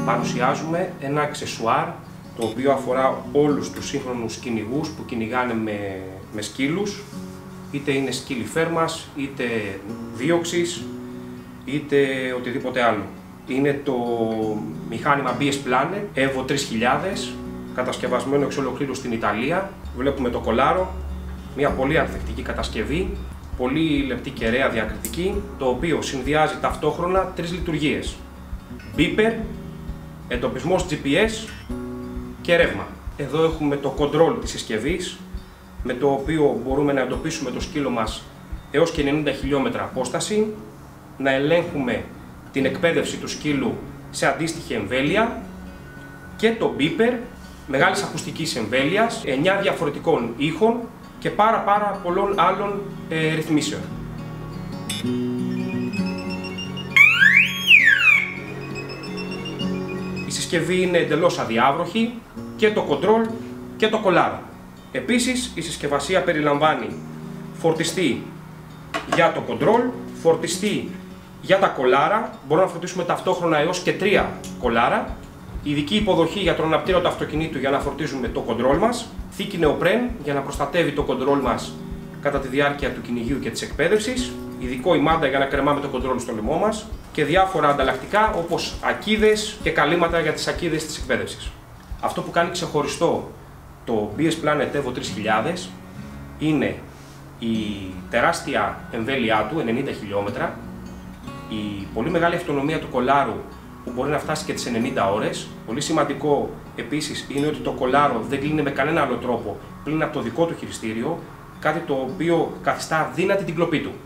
παρουσιάζουμε ένα αξεσουάρ το οποίο αφορά όλους τους σύγχρονους κυνηγούς που κυνηγάνε με σκύλους, είτε είναι σκύλοι φέρμας, είτε δίωξης, είτε οτιδήποτε άλλο. Είναι το μηχάνημα BS Planet Evo 3000, κατασκευασμένο εξ ολοκλήρου στην Ιταλία. Βλέπουμε το κολάρο, μια πολύ ανθεκτική κατασκευή, πολύ λεπτή και ωραία διακριτική, το οποίο συνδυάζει ταυτόχρονα τρεις λειτουργίες: beeper, εντοπισμός GPS και ρεύμα. Εδώ έχουμε το control της συσκευής, με το οποίο μπορούμε να εντοπίσουμε το σκύλο μας έως και 90 χιλιόμετρα απόσταση, να ελέγχουμε την εκπαίδευση του σκύλου σε αντίστοιχη εμβέλεια, και το beeper μεγάλης ακουστικής εμβέλειας, 9 διαφορετικών ήχων και πάρα πολλών άλλων ρυθμίσεων. Η συσκευή είναι εντελώς αδιάβροχη, και το control και το κολάρο. Επίσης, η συσκευασία περιλαμβάνει φορτιστή για το control, φορτιστή για τα κολάρα, μπορούμε να φορτίσουμε ταυτόχρονα έως και 3 κολάρα, ειδική υποδοχή για τον αναπτήρα του αυτοκινήτου για να φορτίζουμε το control μας, θήκη νεοπρέν για να προστατεύει το control μας κατά τη διάρκεια του κυνηγείου και της εκπαίδευσης, ειδικό ημάντα για να κρεμάμε το control στο λαιμό μας και διάφορα ανταλλακτικά όπως ακίδες και καλύματα για τις ακίδες της εκπαίδευσης. Αυτό που κάνει ξεχωριστό το BS Planet Evo 3000 είναι η τεράστια εμβέλειά του, 90 χιλιόμετρα, η πολύ μεγάλη αυτονομία του κολάρου που μπορεί να φτάσει και τις 90 ώρες. Πολύ σημαντικό επίσης είναι ότι το κολάρο δεν κλείνει με κανένα άλλο τρόπο πλην από το δικό του χειριστήριο, κάτι το οποίο καθιστά αδύνατη την κλοπή του.